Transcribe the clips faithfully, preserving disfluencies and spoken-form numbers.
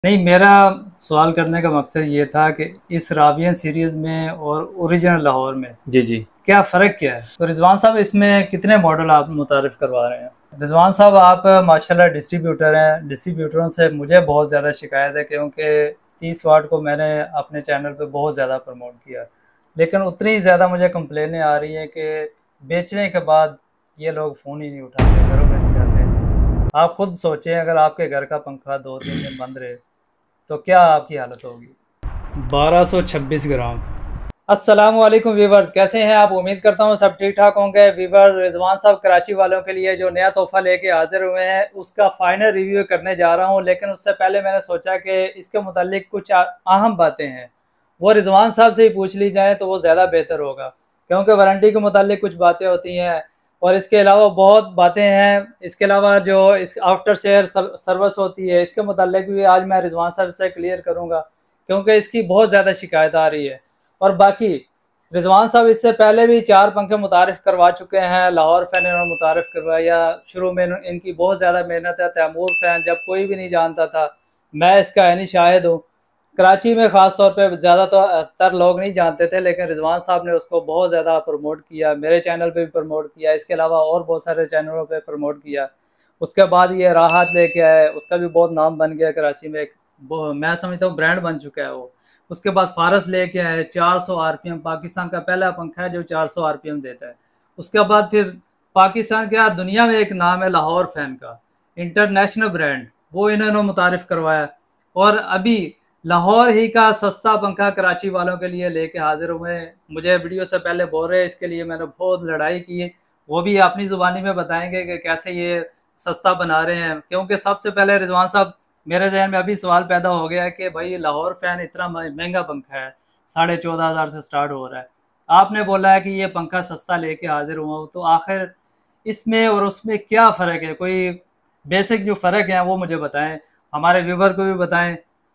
नहीं, मेरा सवाल करने का मकसद ये था कि इस रावियन सीरीज़ में और ओरिजिनल लाहौर में जी जी। क्या फ़र्क क्या है? तो रिजवान साहब, इसमें कितने मॉडल आप मुतारिफ करवा रहे हैं? रिजवान साहब, आप माशाल्लाह डिस्ट्रीब्यूटर हैं। डिस्ट्रीब्यूटरों से मुझे बहुत ज़्यादा शिकायत है, क्योंकि तीस वाट को मैंने अपने चैनल पे बहुत ज़्यादा प्रमोट किया, लेकिन उतनी ज़्यादा मुझे कंप्लेनें आ रही हैं कि बेचने के बाद ये लोग फ़ोन ही नहीं उठाते, घरों में नहीं जाते। आप खुद सोचें, अगर आपके घर का पंखा दो तीन दिन बंद रहे तो क्या आपकी हालत होगी? बारह सौ छब्बीस ग्राम। अस्सलाम वालेकुम वीवर्स, कैसे हैं आप? उम्मीद करता हूँ सब ठीक ठाक होंगे। वीवर्स, रिजवान साहब कराची वालों के लिए जो नया तोहफा लेके हाजिर हुए हैं उसका फाइनल रिव्यू करने जा रहा हूँ, लेकिन उससे पहले मैंने सोचा कि इसके मुतालिक कुछ अहम बातें हैं वो रिजवान साहब से ही पूछ ली जाए तो वो ज़्यादा बेहतर होगा, क्योंकि वारंटी के मुतालिक कुछ बातें होती हैं और इसके अलावा बहुत बातें हैं। इसके अलावा जो इस आफ्टर शेयर सर्विस होती है, इसके मुतालिक भी आज मैं रिजवान साहब से क्लियर करूँगा, क्योंकि इसकी बहुत ज़्यादा शिकायत आ रही है। और बाकी रिजवान साहब इससे पहले भी चार पंखे मुतारिफ़ करवा चुके हैं। लाहौर फैन इन्होंने मुतारिफ़ करवाया, शुरू में इनकी बहुत ज़्यादा मेहनत है। तैमूर फैन जब कोई भी नहीं जानता था, मैं इसका यानी शाहिद हूँ। कराची में ख़ास तौर पे ज़्यादातर लोग नहीं जानते थे, लेकिन रिजवान साहब ने उसको बहुत ज़्यादा प्रमोट किया, मेरे चैनल पे भी प्रमोट किया, इसके अलावा और बहुत सारे चैनलों पे प्रमोट किया। उसके बाद ये राहत लेके आए, उसका भी बहुत नाम बन गया कराची में, एक मैं समझता हूँ ब्रांड बन चुका है वो। उसके बाद फारस लेके आए, चार सौ आरपीएम, पाकिस्तान का पहला पंखा है जो चार सौ आरपीएम देता है। उसके बाद फिर पाकिस्तान के दुनिया में एक नाम है लाहौर फैन का, इंटरनेशनल ब्रांड, वो इन्होंने मुतारिफ करवाया। और अभी लाहौर ही का सस्ता पंखा कराची वालों के लिए लेके हाजिर हुए हैं। मुझे वीडियो से पहले बोल रहे हैं, इसके लिए मैंने बहुत लड़ाई की, वो भी अपनी ज़ुबानी में बताएंगे कि कैसे ये सस्ता बना रहे हैं। क्योंकि सबसे पहले रिजवान साहब, मेरे जहन में अभी सवाल पैदा हो गया है कि भाई लाहौर फैन इतना महंगा पंखा है, साढ़े चौदह हज़ार से स्टार्ट हो रहा है, आपने बोला है कि ये पंखा सस्ता लेके हाजिर हुआ हूँ, तो आखिर इसमें और उसमें क्या फ़र्क है? कोई बेसिक जो फ़र्क है वो मुझे बताएं, हमारे व्यूवर को भी बताएं।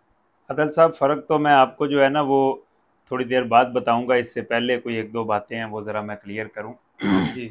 अदल साहब, फ़र्क तो मैं आपको जो है ना वो थोड़ी देर बाद बताऊंगा। इससे पहले कोई एक दो बातें हैं वो ज़रा मैं क्लियर करूं। जी।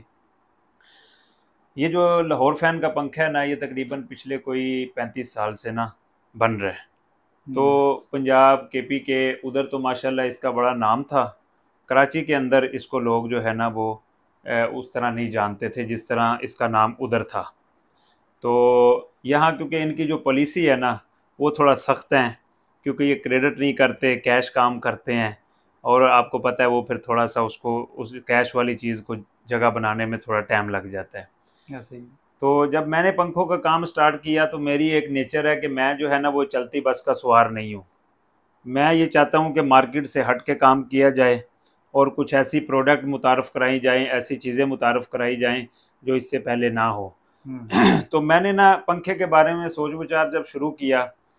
ये जो लाहौर फ़ैन का पंखा है ना, ये तकरीबन पिछले कोई पैंतीस साल से ना बन रहा है। तो हम्म। पंजाब के पी के उधर तो माशाल्लाह इसका बड़ा नाम था। कराची के अंदर इसको लोग जो है ना वो उस तरह नहीं जानते थे जिस तरह इसका नाम उधर था। तो यहाँ क्योंकि इनकी जो पॉलिसी है ना वो थोड़ा सख्त है, क्योंकि ये क्रेडिट नहीं करते, कैश काम करते हैं। और आपको पता है वो फिर थोड़ा सा उसको उस कैश वाली चीज़ को जगह बनाने में थोड़ा टाइम लग जाता है। ऐसे ही। तो जब मैंने पंखों का काम स्टार्ट किया तो मेरी एक नेचर है कि मैं जो है ना वो चलती बस का सवार नहीं हूँ। मैं ये चाहता हूँ कि मार्केट से हट के काम किया जाए और कुछ ऐसी प्रोडक्ट मुतारफ़ कराई जाएँ, ऐसी चीज़ें मुतारफ़ कराई जाएँ जो इससे पहले ना हो। हम्म। तो मैंने ना पंखे के बारे में सोच विचार जब शुरू किया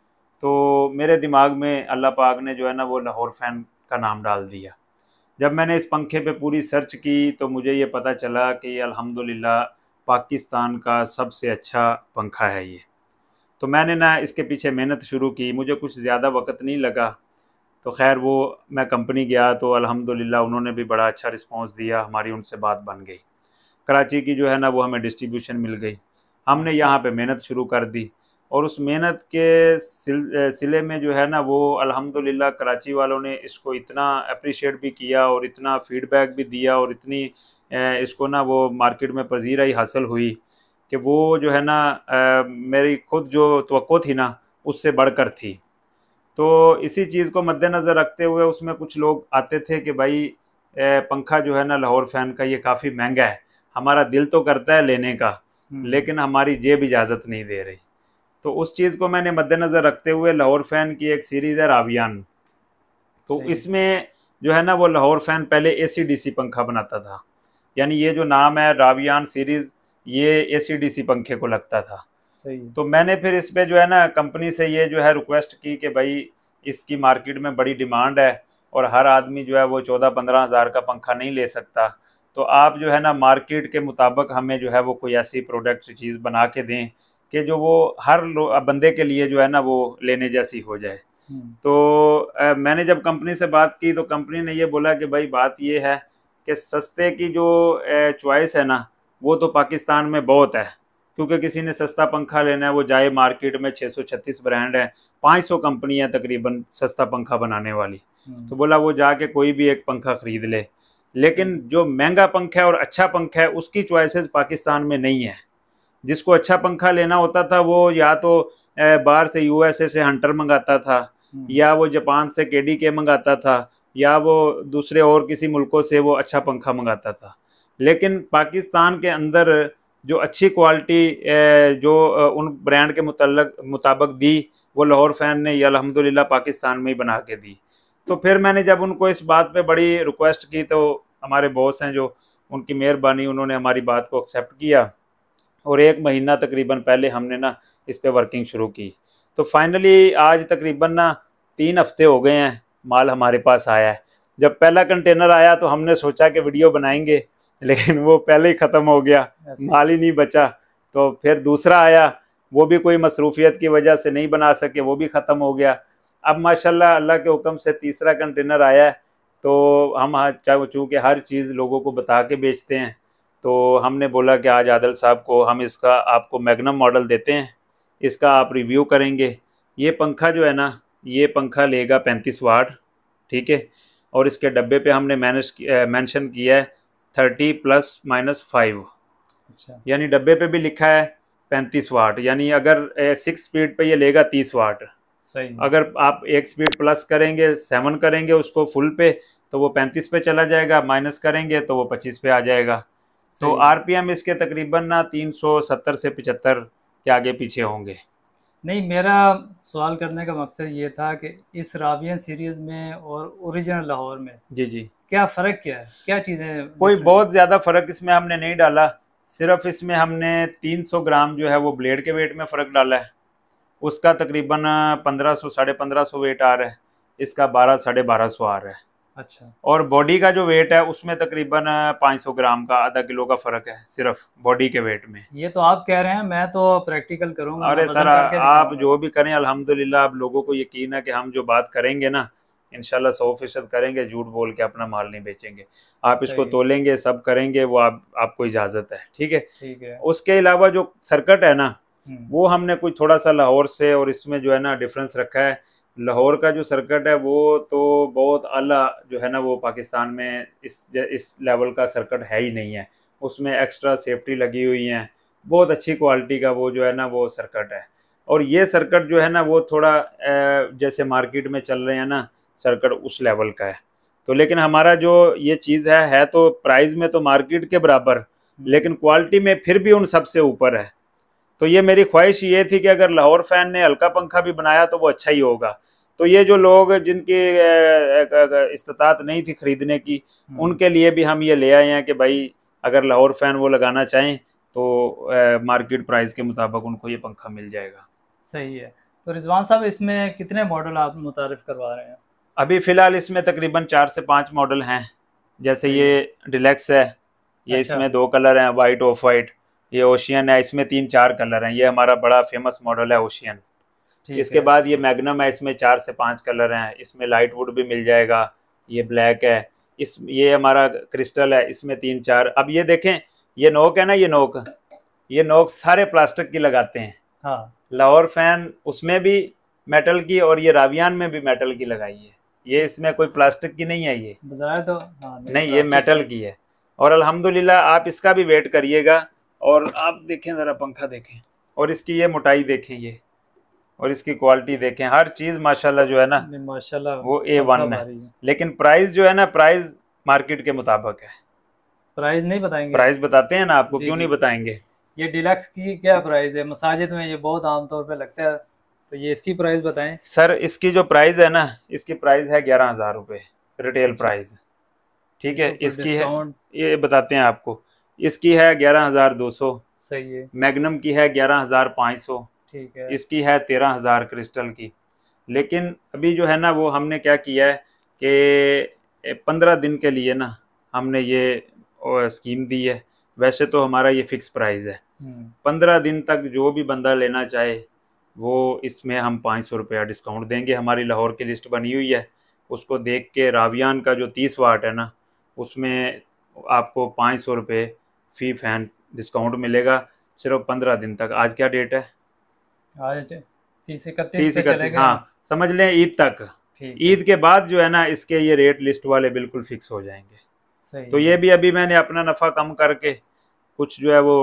तो मेरे दिमाग में अल्लाह पाक ने जो है ना वो लाहौर फ़ैन का नाम डाल दिया। जब मैंने इस पंखे पे पूरी सर्च की तो मुझे ये पता चला कि ये अल्हम्दुलिल्लाह पाकिस्तान का सबसे अच्छा पंखा है ये। तो मैंने ना इसके पीछे मेहनत शुरू की, मुझे कुछ ज़्यादा वक्त नहीं लगा। तो खैर वो मैं कंपनी गया तो अल्हम्दुलिल्लाह उन्होंने भी बड़ा अच्छा रिस्पांस दिया, हमारी उनसे बात बन गई। कराची की जो है ना वो हमें डिस्ट्रीब्यूशन मिल गई। हमने माशा। यहाँ पे मेहनत शुरू कर दी और उस मेहनत के सिल सिले में जो है ना वो अल्हम्दुलिल्लाह कराची वालों ने इसको इतना अप्रिशिएट भी किया और इतना फीडबैक भी दिया और इतनी इसको ना वो मार्केट में पजीराई हासिल हुई कि वो जो है ना मेरी खुद जो तवक्को थी ना उससे बढ़कर थी। तो इसी चीज़ को मद्देनज़र रखते हुए उसमें कुछ लोग आते थे कि भाई पंखा जो है ना लाहौर फ़ैन का ये काफ़ी महंगा है, हमारा दिल तो करता है लेने का हम्म। लेकिन हमारी जेब इजाज़त नहीं दे रही। तो उस चीज़ को मैंने मद्देनज़र रखते हुए लाहौर फ़ैन की एक सीरीज़ है रावियान, तो सही। इसमें जो है ना वो लाहौर फ़ैन पहले ए सी डी सी पंखा बनाता था, यानी ये जो नाम है रावियान सीरीज़ ये ए सी डी सी पंखे को लगता था। सही है। तो मैंने फिर इस पे जो है ना कंपनी से ये जो है रिक्वेस्ट की कि भाई इसकी मार्केट में बड़ी डिमांड है और हर आदमी जो है वो चौदह पंद्रह हज़ार का पंखा नहीं ले सकता, तो आप जो है ना मार्केट के मुताबिक हमें जो है वो कोई ऐसी प्रोडक्ट चीज़ बना के दें कि जो वो हर बंदे के लिए जो है ना वो लेने जैसी हो जाए। हम्म। तो आ, मैंने जब कंपनी से बात की तो कंपनी ने ये बोला कि भाई बात ये है कि सस्ते की जो चॉइस है ना वो तो पाकिस्तान में बहुत है, क्योंकि किसी ने सस्ता पंखा लेना है, वो जाए मार्केट में, छः सौ छत्तीस ब्रांड है, पाँच सौ कंपनियां तकरीबन सस्ता पंखा बनाने वाली, तो बोला वो जाके कोई भी एक पंखा खरीद ले। लेकिन जो महंगा पंखा है और अच्छा पंखा है उसकी चॉइसेस पाकिस्तान में नहीं है। जिसको अच्छा पंखा लेना होता था वो या तो बाहर से यूएसए से हंटर मंगाता था, या वो जापान से केडी के मंगाता था, या वो दूसरे और किसी मुल्कों से वो अच्छा पंखा मंगाता था। लेकिन पाकिस्तान के अंदर जो अच्छी क्वालिटी जो उन ब्रांड के मुतल्लक मुताबिक दी, वो लाहौर फैन ने ये अल्हम्दुलिल्लाह पाकिस्तान में ही बना के दी। तो फिर मैंने जब उनको इस बात पे बड़ी रिक्वेस्ट की, तो हमारे बॉस हैं जो, उनकी मेहरबानी, उन्होंने हमारी बात को एक्सेप्ट किया और एक महीना तकरीबन पहले हमने ना इस पे वर्किंग शुरू की। तो फाइनली आज तकरीबन ना तीन हफ्ते हो गए हैं माल हमारे पास आया है। जब पहला कंटेनर आया तो हमने सोचा कि वीडियो बनाएंगे, लेकिन वो पहले ही ख़त्म हो गया, माल ही नहीं बचा। तो फिर दूसरा आया, वो भी कोई मसरूफियत की वजह से नहीं बना सके, वो भी ख़त्म हो गया। अब माशाल्लाह अल्लाह के हुक्म से तीसरा कंटेनर आया है। तो हम चूँकि हर चीज़ लोगों को बता के बेचते हैं, तो हमने बोला कि आज आदिल साहब को हम इसका आपको मैग्नम मॉडल देते हैं, इसका आप रिव्यू करेंगे। ये पंखा जो है ना, ये पंखा लेगा पैंतीस वाट, ठीक है, और इसके डब्बे पे हमने मैनेज मेंशन किया है थर्टी प्लस माइनस फाइव। अच्छा, यानी डब्बे पे भी लिखा है पैंतीस वाट, यानी अगर सिक्स स्पीड पे ये लेगा तीस वाट। सही। अगर आप एक स्पीड प्लस करेंगे, सेवन करेंगे उसको फुल पे, तो वो पैंतीस पे चला जाएगा, माइनस करेंगे तो वो पच्चीस पे आ जाएगा। तो आरपीएम इसके तकरीबन ना तीन सौ सत्तर से पचहत्तर के आगे पीछे होंगे। नहीं, मेरा सवाल करने का मकसद ये था कि इस रावियन सीरीज़ में और ओरिजिनल लाहौर में जी जी क्या फ़र्क क्या है, क्या चीज़ें? कोई बहुत ज़्यादा फ़र्क इसमें हमने नहीं डाला, सिर्फ इसमें हमने तीन सौ ग्राम जो है वो ब्लेड के वेट में फ़र्क डाला है। उसका तकरीबन पंद्रह सौ साढ़े पंद्रह सौ वेट आ रहा है, इसका बारह साढ़े बारह सौ आ रहा है। अच्छा। और बॉडी का जो वेट है उसमें तकरीबन पाँच सौ ग्राम का, आधा किलो का फ़र्क है सिर्फ बॉडी के वेट में। ये तो आप कह रहे हैं, मैं तो प्रैक्टिकल करूंगा। अरे सर आप जो भी करें अल्हम्दुलिल्लाह, आप लोगों को यकीन है कि हम जो बात करेंगे ना इंशाल्लाह सौ फीसद करेंगे, झूठ बोल के अपना माल नहीं बेचेंगे। आप इसको तोलेंगे, सब करेंगे, वो आप आपको इजाज़त है, ठीक है। ठीक है। उसके अलावा जो सर्किट है ना, वो हमने कुछ थोड़ा सा लाहौर से और इसमें जो है ना डिफरेंस रखा है। लाहौर का जो सर्किट है वो तो बहुत आला जो है ना, वो पाकिस्तान में इस इस लेवल का सर्किट है ही नहीं है। उसमें एक्स्ट्रा सेफ्टी लगी हुई है, बहुत अच्छी क्वालिटी का वो जो है ना वो सर्किट है। और ये सर्किट जो है ना वो थोड़ा जैसे मार्केट में चल रहे हैं ना सर्किट, उस लेवल का है। तो लेकिन हमारा जो ये चीज़ है है तो प्राइस में तो मार्केट के बराबर, लेकिन क्वालिटी में फिर भी उन सबसे ऊपर है। तो ये मेरी ख्वाहिश ये थी कि अगर लाहौर फैन ने हल्का पंखा भी बनाया तो वो अच्छा ही होगा। तो ये जो लोग जिनकी इस्तात नहीं थी खरीदने की, उनके लिए भी हम ये ले आए हैं कि भाई अगर लाहौर फैन वो लगाना चाहें तो मार्केट प्राइस के मुताबिक उनको ये पंखा मिल जाएगा। सही है। तो रिजवान साहब इसमें कितने मॉडल आप मुतारिफ करवा रहे हैं? अभी फ़िलहाल इसमें तकरीबन चार से पाँच मॉडल हैं। जैसे ये डिलेक्स है, ये अच्छा। इसमें दो कलर हैं, वाइट ऑफ वाइट। ये ओशियन है, इसमें तीन चार कलर हैं, ये हमारा बड़ा फेमस मॉडल है ओशियन। इसके बाद ये मैग्नम है, इसमें चार से पाँच कलर हैं, इसमें लाइट वुड भी मिल जाएगा। ये ब्लैक है, इस ये हमारा क्रिस्टल है, इसमें तीन चार। अब ये देखें, ये नोक है ना, ये नोक ये नोक सारे प्लास्टिक की लगाते हैं। हाँ, लाहौर फैन उसमें भी मेटल की और ये रावियान में भी मेटल की लगाई है। ये इसमें कोई प्लास्टिक की नहीं है, ये बताया तो हाँ, नहीं, नहीं ये मेटल की है। और अल्हम्दुलिल्लाह आप इसका भी वेट करिएगा और आप देखें ज़रा पंखा देखें और इसकी ये मोटाई देखें, ये और इसकी क्वालिटी देखें, हर चीज़ माशाल्लाह जो है ना माशाल्लाह वो ए वन है। लेकिन प्राइस जो है ना, प्राइस मार्केट के मुताबिक है। प्राइस नहीं बताएंगे? प्राइस बताते हैं ना आपको, क्यों नहीं बताएंगे। ये डिलक्स की क्या प्राइस है? मसाजिद में ये बहुत आमतौर पे लगता है, तो ये इसकी प्राइस बताएं। सर इसकी जो प्राइस है ना, इसकी प्राइस है ग्यारह हज़ार रुपये रिटेल प्राइस, ठीक है। इसकी है, ये बताते हैं आपको, इसकी है ग्यारह हज़ार दो सौ। सही है। मैग्नम की है ग्यारह हज़ार पाँच सौ, ठीक है। इसकी है तेरह हज़ार क्रिस्टल की। लेकिन अभी जो है ना वो हमने क्या किया है कि पंद्रह दिन के लिए ना हमने ये स्कीम दी है। वैसे तो हमारा ये फिक्स प्राइस है, पंद्रह दिन तक जो भी बंदा लेना चाहे वो इसमें हम पाँच सौ रुपया डिस्काउंट देंगे। हमारी लाहौर की लिस्ट बनी हुई है, उसको देख के रावियान का जो तीस वाट है ना, उसमें आपको पाँच सौ रुपये फ़ी फैन डिस्काउंट मिलेगा। सिर्फ पंद्रह दिन तक। आज क्या डेट है? आज तीस इकतीस तीस पे इकतीस, चले गए हम। हाँ समझ लें ईद तक। ठीक है। ईद के बाद जो है ना इसके ये रेट लिस्ट वाले बिल्कुल फिक्स हो जाएंगे। सही तो ये है। भी अभी मैंने अपना नफ़ा कम करके कुछ जो है वो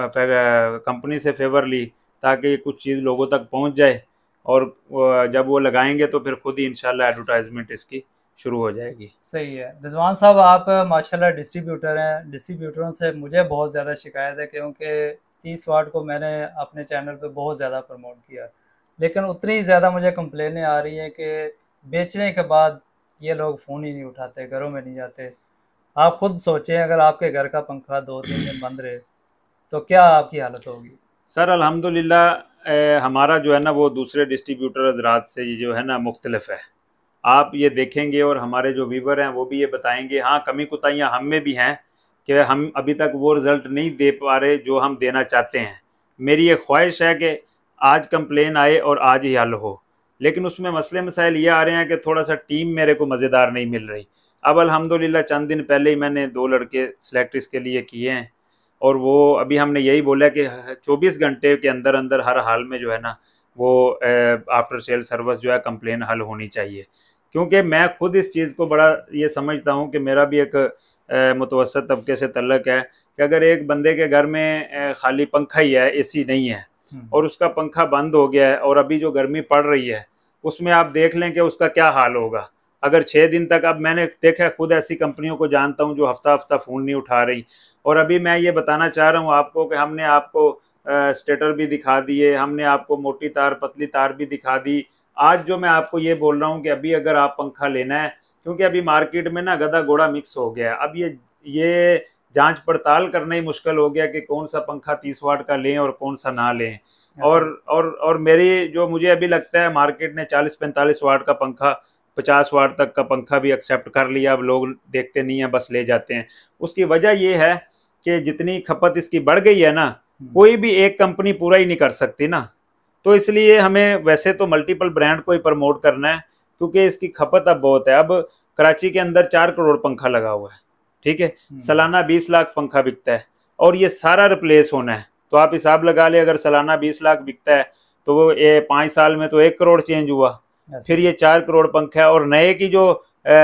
कंपनी से फेवर ली, ताकि कुछ चीज़ लोगों तक पहुंच जाए, और वो- जब वो लगाएंगे तो फिर खुद ही इंशाल्लाह एडवर्टाइजमेंट इसकी शुरू हो जाएगी। सही है रिजवान साहब, आप माशाल्लाह डिस्ट्रीब्यूटर हैं। डिस्ट्रीब्यूटरों से मुझे बहुत ज़्यादा शिकायत है, क्योंकि तीस वाट को मैंने अपने चैनल पे बहुत ज़्यादा प्रमोट किया, लेकिन उतनी ज़्यादा मुझे कंप्लेनें आ रही हैं कि बेचने के बाद ये लोग फ़ोन ही नहीं उठाते, घरों में नहीं जाते। आप खुद सोचें, अगर आपके घर का पंखा दो तीन दिन बंद रहे तो क्या आपकी हालत होगी। सर अल्हम्दुलिल्लाह, अ, हमारा जो है ना वो दूसरे डिस्ट्रीब्यूटर हजरात से ये जो है ना मुख्तलिफ है। आप ये देखेंगे और हमारे जो व्यूवर हैं वो भी ये बताएंगे, हाँ कमी कुताहियाँ हम में भी हैं कि हम अभी तक वो रिज़ल्ट नहीं दे पा रहे जो हम देना चाहते हैं। मेरी ये ख्वाहिश है कि आज कंप्लेन आए और आज ही हल हो, लेकिन उसमें मसले मसाइल ये आ रहे हैं कि थोड़ा सा टीम मेरे को मज़ेदार नहीं मिल रही। अब अल्हम्दुलिल्लाह चंद दिन पहले ही मैंने दो लड़के सेलेक्ट इसके लिए किए हैं, और वो अभी हमने यही बोला कि चौबीस घंटे के अंदर अंदर हर हाल में जो है ना वो आफ्टर सेल सर्विस जो है कंप्लेन हल होनी चाहिए। क्योंकि मैं खुद इस चीज़ को बड़ा ये समझता हूँ कि मेरा भी एक मुतवसत तबके से तल्लक है कि अगर एक बंदे के घर में अ, खाली पंखा ही है, एसी नहीं है, और उसका पंखा बंद हो गया है और अभी जो गर्मी पड़ रही है उसमें आप देख लें कि उसका क्या हाल होगा। अगर छः दिन तक, अब मैंने देखा है, खुद ऐसी कंपनियों को जानता हूँ जो हफ्ता हफ्ता फ़ोन नहीं उठा रही। और अभी मैं ये बताना चाह रहा हूँ आपको कि हमने आपको स्टेटर भी दिखा दिए, हमने आपको मोटी तार पतली तार भी दिखा दी। आज जो मैं आपको ये बोल रहा हूँ कि अभी अगर आप पंखा लेना है, क्योंकि अभी मार्केट में ना गधा घोड़ा मिक्स हो गया है, अब ये ये जांच पड़ताल करना ही मुश्किल हो गया कि कौन सा पंखा तीस वाट का लें और कौन सा ना लें। और ऐसा और और मेरी जो मुझे अभी लगता है मार्केट ने चालीस पैंतालीस वाट का पंखा, पचास वाट तक का पंखा भी एक्सेप्ट कर लिया। अब लोग देखते नहीं है, बस ले जाते हैं। उसकी वजह ये है कि जितनी खपत इसकी बढ़ गई है ना, कोई भी एक कंपनी पूरा ही नहीं कर सकती ना। तो इसलिए हमें वैसे तो मल्टीपल ब्रांड को ही प्रमोट करना है, क्योंकि इसकी खपत अब बहुत है। अब कराची के अंदर चार करोड़ पंखा लगा हुआ है, ठीक है, सालाना बीस लाख पंखा बिकता है, और ये सारा रिप्लेस होना है। तो आप हिसाब लगा ले, अगर सालाना बीस लाख बिकता है तो वो ये पाँच साल में तो एक करोड़ चेंज हुआ, फिर ये चार करोड़ पंखा है, और नए की जो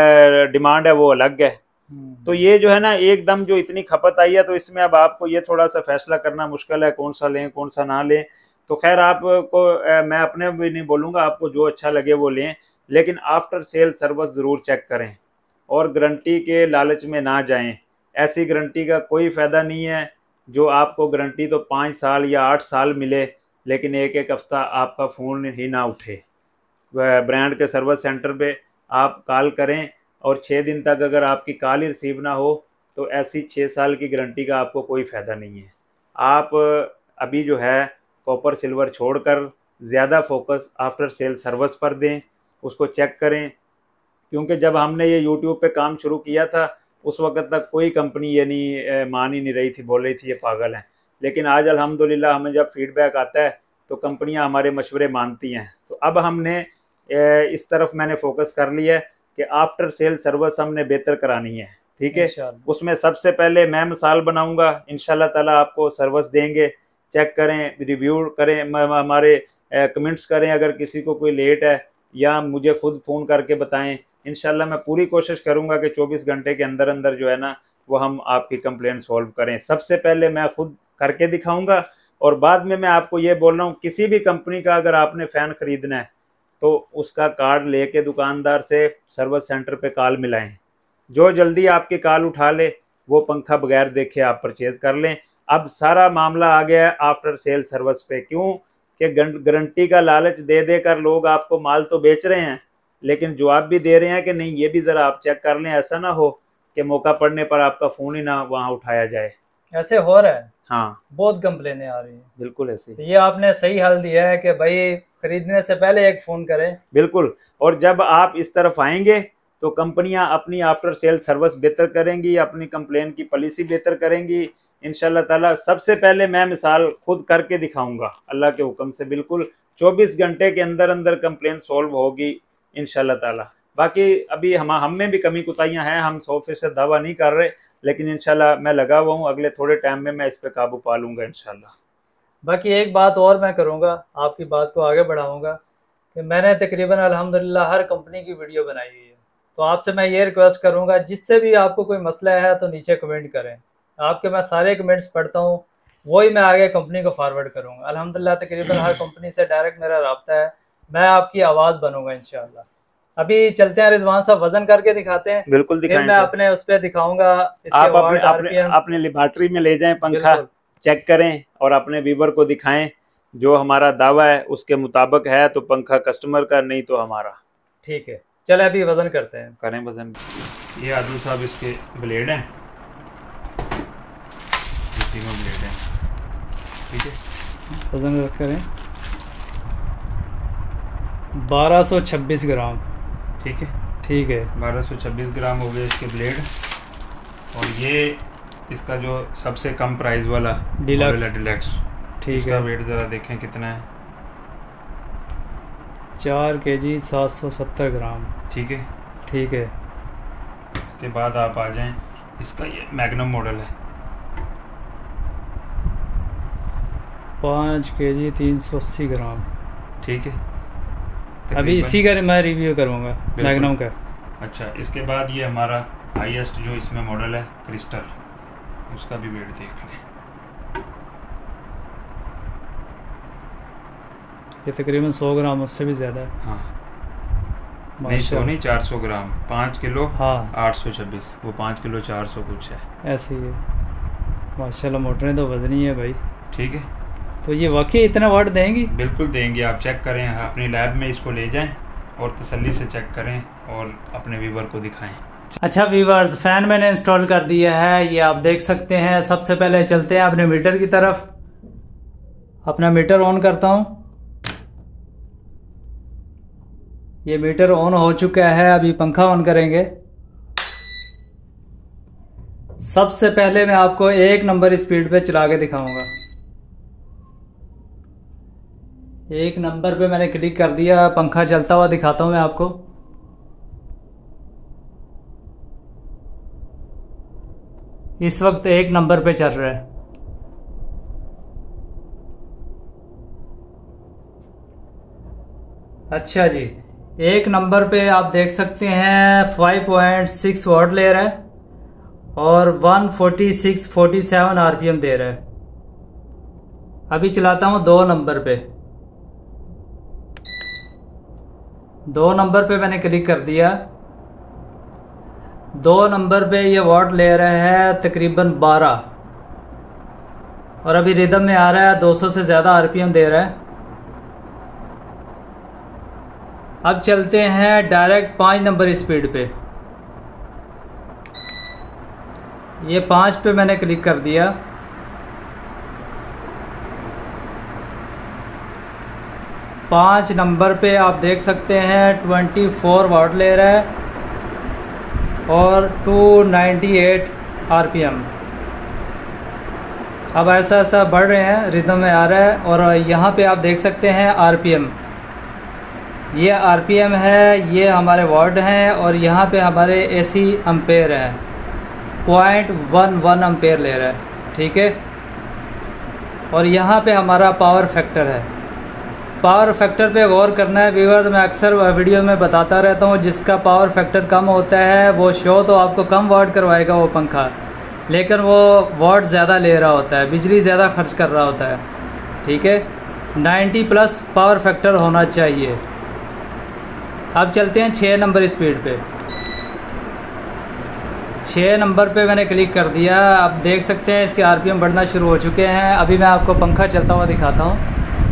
डिमांड है वो अलग है। तो ये जो है ना एकदम जो इतनी खपत आई है, तो इसमें अब आपको ये थोड़ा सा फैसला करना मुश्किल है कौन सा लें कौन सा ना लें। तो खैर आपको मैं अपने भी नहीं बोलूँगा, आपको जो अच्छा लगे वो लें, लेकिन आफ्टर सेल सर्विस ज़रूर चेक करें और गारंटी के लालच में ना जाएं। ऐसी गारंटी का कोई फ़ायदा नहीं है जो आपको गारंटी तो पाँच साल या आठ साल मिले, लेकिन एक एक हफ्ता आपका फ़ोन ही ना उठे। ब्रांड के सर्विस सेंटर पे आप कॉल करें और छः दिन तक अगर आपकी कॉल ही रिसीव ना हो, तो ऐसी छः साल की गारंटी का आपको कोई फ़ायदा नहीं है। आप अभी जो है कॉपर सिल्वर छोड़कर ज़्यादा फोकस आफ्टर सेल सर्विस पर दें, उसको चेक करें। क्योंकि जब हमने ये यूट्यूब पे काम शुरू किया था उस वक्त तक कोई कंपनी ये नहीं मान ही नहीं रही थी, बोल रही थी ये पागल हैं। लेकिन आज अल्हम्दुलिल्लाह हमें जब फीडबैक आता है तो कंपनियां हमारे मशवरे मानती हैं। तो अब हमने इस तरफ मैंने फोकस कर लिया है कि आफ्टर सेल सर्विस हमने बेहतर करानी है, ठीक है। इंशाल्लाह। उसमें सबसे पहले मैं मिसाल बनाऊंगा, इंशाल्लाह ताला आपको सर्विस देंगे, चेक करें, रिव्यू करें, हमारे कमेंट्स करें अगर किसी को कोई लेट है, या मुझे खुद फ़ोन करके बताएं। इंशाल्लाह मैं पूरी कोशिश करूंगा कि चौबीस घंटे के अंदर अंदर जो है ना वो हम आपकी कंप्लेंट सॉल्व करें। सबसे पहले मैं खुद करके दिखाऊंगा, और बाद में मैं आपको ये बोल रहा हूँ किसी भी कंपनी का अगर आपने फ़ैन ख़रीदना है तो उसका कार्ड लेके दुकानदार से सर्विस सेंटर पे कॉल मिलाएं। जो जल्दी आपकी कॉल उठा ले वो पंखा बगैर देखे आप परचेज़ कर लें। अब सारा मामला आ गया है आफ्टर सेल सर्विस पे। क्यों कि गारंटी का लालच दे देकर लोग आपको माल तो बेच रहे हैं, लेकिन जवाब भी दे रहे हैं कि नहीं ये भी ज़रा आप चेक कर लें, ऐसा ना हो कि मौका पड़ने पर आपका फ़ोन ही ना वहाँ उठाया जाए। ऐसे हो रहा है, हाँ बहुत कंप्लेनें आ रही हैं। बिल्कुल ऐसे। तो ये आपने सही हल दिया है कि भाई खरीदने से पहले एक फ़ोन करें। बिल्कुल, और जब आप इस तरफ आएंगे तो कंपनियां अपनी आफ्टर सेल सर्विस बेहतर करेंगी, अपनी कंप्लेन की पॉलिसी बेहतर करेंगी इंशाल्लाह ताला। सबसे पहले मैं मिसाल खुद करके दिखाऊंगा अल्लाह के हुक्म से, बिल्कुल चौबीस घंटे के अंदर अंदर कंप्लेन सॉल्व होगी इंशाल्लाह ताला। बाकी अभी हम हम में भी कमी कुताहियां हैं, हम सौ फीसद दावा नहीं कर रहे, लेकिन इंशाल्लाह मैं लगा हुआ हूँ, अगले थोड़े टाइम में मैं इस पर काबू पा लूँगा इंशाल्लाह। बाकी एक बात और मैं करूँगा, आपकी बात को आगे बढ़ाऊँगा कि मैंने तकरीबन अल्हम्दुलिल्लाह हर कंपनी की वीडियो बनाई हुई है। तो आपसे मैं ये रिक्वेस्ट करूँगा, जिससे भी आपको कोई मसला है तो नीचे कमेंट करें। आपके मैं सारे कमेंट्स पढ़ता हूँ, वही मैं आगे कंपनी को फॉरवर्ड करूँगा। अल्हम्दुलिल्लाह तकरीबन हर कंपनी से डायरेक्ट मेरा रब्ता है, मैं आपकी आवाज़ बनूँगा इंशाअल्लाह। अभी चलते हैं रिजवान साहब, वजन करके दिखाते हैं, बिल्कुल फिर दिखाएं मैं सर। अपने उस पर दिखाऊँगा इसके आप अपने वाट, अपने आरपीएम। अपने लेबॉर्ट्री में ले जाएं पंखा, बिल्कुल। चेक करें और अपने व्यूवर को दिखाएं। जो हमारा दावा है उसके मुताबिक है तो पंखा कस्टमर का, नहीं तो हमारा। ठीक है, चले अभी वजन करते हैं। करें वजन। ये आदिल साहब इसके ब्लेड हैं, तीनों ब्लेड हैं, ठीक है। वजन करें बारह सौ छब्बीस ग्राम। ठीक है, ठीक है, बारह सौ छब्बीस ग्राम हो गए इसके ब्लेड। और ये इसका जो सबसे कम प्राइस वाला डिलक्स। डिलक्स, ठीक इसका है, वेट ज़रा देखें कितना है। चार के जी सात सौ सत्तर ग्राम। ठीक है। ठीक है, इसके बाद आप आ जाएं, इसका ये मैग्नम मॉडल है, पाँच के जी तीन सौ अस्सी ग्राम। ठीक है, अभी इसी का मैं रिव्यू करूँगा मैग्नम का। अच्छा, इसके बाद ये हमारा हाईएस्ट जो इसमें मॉडल है क्रिस्टल, उसका भी वेट देख लें। ये तकरीबन सौ ग्राम, उससे भी ज़्यादा है। हाँ, नहीं सौ नहीं, चार सौ ग्राम, पाँच किलो हाँ, आठ सौ छब्बीस, वो पाँच किलो चार सौ कुछ है, ऐसे ही है। माशाल्लाह मोटरें तो वजनी है भाई। ठीक है। तो ये वाकई इतना वाट देंगी? बिल्कुल देंगे, आप चेक करें, अपनी लैब में इसको ले जाएं और तसल्ली से चेक करें और अपने व्यूवर को दिखाएं। अच्छा व्यूवर्स, फ़ैन मैंने इंस्टॉल कर दिया है, ये आप देख सकते हैं। सबसे पहले चलते हैं अपने मीटर की तरफ। अपना मीटर ऑन करता हूँ। ये मीटर ऑन हो चुका है, अभी पंखा ऑन करेंगे। सबसे पहले मैं आपको एक नंबर स्पीड पे चला के दिखाऊंगा। एक नंबर पे मैंने क्लिक कर दिया, पंखा चलता हुआ दिखाता हूं मैं आपको। इस वक्त एक नंबर पे चल रहा है। अच्छा जी, एक नंबर पे आप देख सकते हैं फाइव पॉइंट सिक्स वाट ले रहा है और one forty six forty seven RPM दे रहा है। अभी चलाता हूं दो नंबर पे। दो नंबर पे मैंने क्लिक कर दिया। दो नंबर पे ये वाट ले रहा है तकरीबन बारह और अभी रिदम में आ रहा है, दो सौ से ज़्यादा आरपीएम दे रहा है। अब चलते हैं डायरेक्ट पाँच नंबर स्पीड पे। ये पाँच पे मैंने क्लिक कर दिया। पाँच नंबर पे आप देख सकते हैं ट्वेंटी फोर वाट ले रहा है और टू नाइन्टी एट आरपीएम। अब ऐसा ऐसा बढ़ रहे हैं, रिदम में आ रहा है। और यहाँ पे आप देख सकते हैं आरपीएम, ये आरपीएम है, ये हमारे वाट हैं और यहाँ पे हमारे एसी एम्पेयर हैं, पॉइंट वन वन एम्पेयर ले रहा है। ठीक है, और यहाँ पे हमारा पावर फैक्टर है। पावर फैक्टर पे गौर करना है व्यूअर, मैं अक्सर वीडियो में बताता रहता हूँ, जिसका पावर फैक्टर कम होता है वो शो तो आपको कम वाट करवाएगा वो पंखा, लेकिन वो वाट ज़्यादा ले रहा होता है, बिजली ज़्यादा खर्च कर रहा होता है। ठीक है, नाइन्टी प्लस पावर फैक्टर होना चाहिए। अब चलते हैं छः नंबर स्पीड पे। छः नंबर पे मैंने क्लिक कर दिया। आप देख सकते हैं इसके आरपीएम बढ़ना शुरू हो चुके हैं। अभी मैं आपको पंखा चलता हुआ दिखाता हूँ।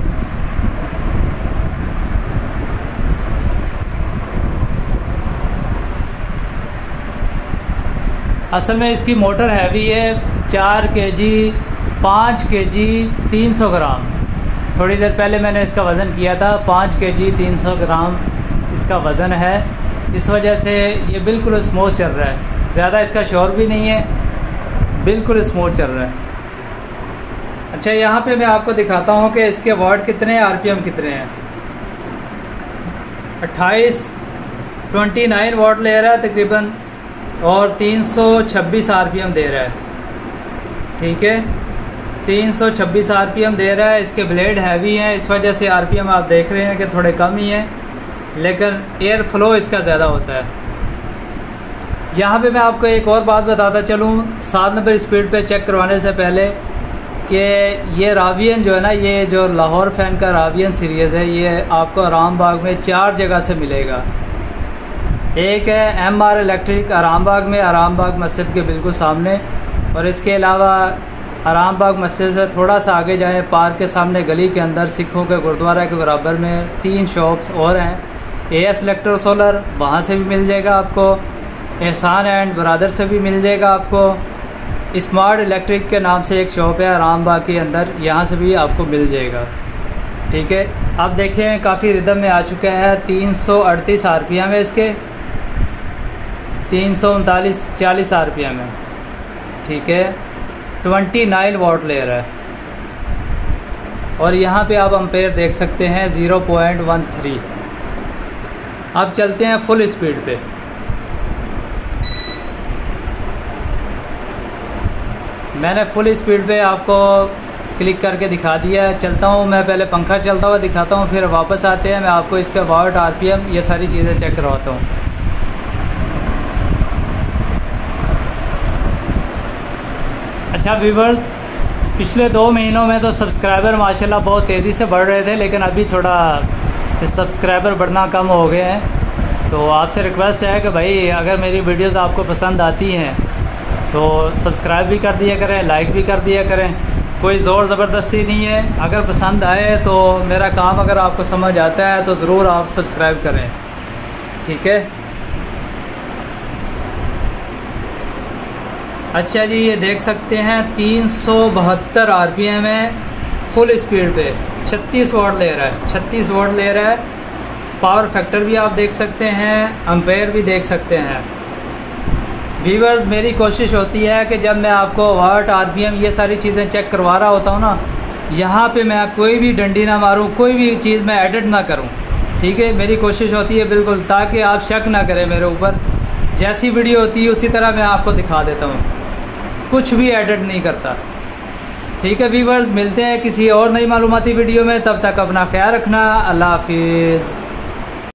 असल में इसकी मोटर हैवी है, चार के जी पाँच के जी तीन सौ ग्राम। थोड़ी देर पहले मैंने इसका वज़न किया था, पाँच के जी तीन सौ ग्राम इसका वज़न है। इस वजह से ये बिल्कुल स्मूथ चल रहा है, ज़्यादा इसका शोर भी नहीं है, बिल्कुल स्मूथ चल रहा है। अच्छा, यहाँ पे मैं आपको दिखाता हूँ कि इसके वाट कितने, आरपीएम कितने हैं। अट्ठाईस ट्वेंटी नाइन वाट ले रहा है तकरीबन और तीन सौ छब्बीस आरपीएम दे रहा है। ठीक है, तीन सौ छब्बीस आरपीएम दे रहा है। इसके ब्लेड हैवी हैं, इस वजह से आरपीएम आप देख रहे हैं कि थोड़े कम ही हैं, लेकिन एयर फ्लो इसका ज़्यादा होता है। यहाँ पे मैं आपको एक और बात बताता चलूँ सात नंबर स्पीड पे चेक करवाने से पहले कि ये रावियन जो है ना, ये जो लाहौर फैन का रावियन सीरीज़ है, ये आपको आराम बाग में चार जगह से मिलेगा। एक है एम आर इलेक्ट्रिक आराम बाग में, आराम बाग मस्जिद के बिल्कुल सामने, और इसके अलावा आराम बाग मस्जिद से थोड़ा सा आगे जाएं, पार्क के सामने गली के अंदर सिखों के गुरुद्वारा के बराबर में तीन शॉप्स और हैं। ए एस इलेक्ट्रो सोलर, वहाँ से भी मिल जाएगा आपको। एहसान एंड ब्रदर से भी मिल जाएगा आपको। स्मार्ट इलेक्ट्रिक के नाम से एक शॉप है आराम बाग के अंदर, यहाँ से भी आपको मिल जाएगा। ठीक है, आप देखें काफ़ी रिदम में आ चुका है। तीन सौ अड़तीस आर पी एम है इसके, तीन सौ उनतालीस चालीस आर पी एम है। ठीक है, ट्वेंटी नाइन वाट ले रहा है, और यहाँ पे आप एम्पेयर देख सकते हैं ज़ीरो पॉइंट वन थ्री। अब चलते हैं फुल स्पीड पे। मैंने फुल स्पीड पे आपको क्लिक करके दिखा दिया है। चलता हूँ मैं, पहले पंखा चलता हुआ दिखाता हूँ, फिर वापस आते हैं, मैं आपको इसका वाट, आरपीएम, ये सारी चीज़ें चेक करवाता हूँ। अच्छा व्यूअर्स, पिछले दो महीनों में तो सब्सक्राइबर माशाल्लाह बहुत तेज़ी से बढ़ रहे थे, लेकिन अभी थोड़ा सब्सक्राइबर बढ़ना कम हो गए हैं। तो आपसे रिक्वेस्ट है कि भाई अगर मेरी वीडियोस आपको पसंद आती हैं तो सब्सक्राइब भी कर दिया करें, लाइक भी कर दिया करें। कोई ज़ोर ज़बरदस्ती नहीं है। अगर पसंद आए तो मेरा काम अगर आपको समझ आता है तो ज़रूर आप सब्सक्राइब करें। ठीक है, अच्छा जी, ये देख सकते हैं तीन सौ बहत्तर आर पी एम है फुल स्पीड पे, छत्तीस वाट ले रहा है, छत्तीस वाट ले रहा है। पावर फैक्टर भी आप देख सकते हैं, एम्पेयर भी देख सकते हैं। व्यूअर्स, मेरी कोशिश होती है कि जब मैं आपको वाट, आरपीएम, ये सारी चीज़ें चेक करवा रहा होता हूँ ना, यहाँ पे मैं कोई भी डंडी ना मारूँ, कोई भी चीज़ मैं एडिट ना करूँ। ठीक है, मेरी कोशिश होती है बिल्कुल, ताकि आप शक ना करें मेरे ऊपर। जैसी वीडियो होती है उसी तरह मैं आपको दिखा देता हूँ, कुछ भी एडिट नहीं करता। ठीक है व्यूअर्स, मिलते हैं किसी और नई मालूमाती वीडियो में, तब तक अपना ख्याल रखना। अल्लाह हाफिज़।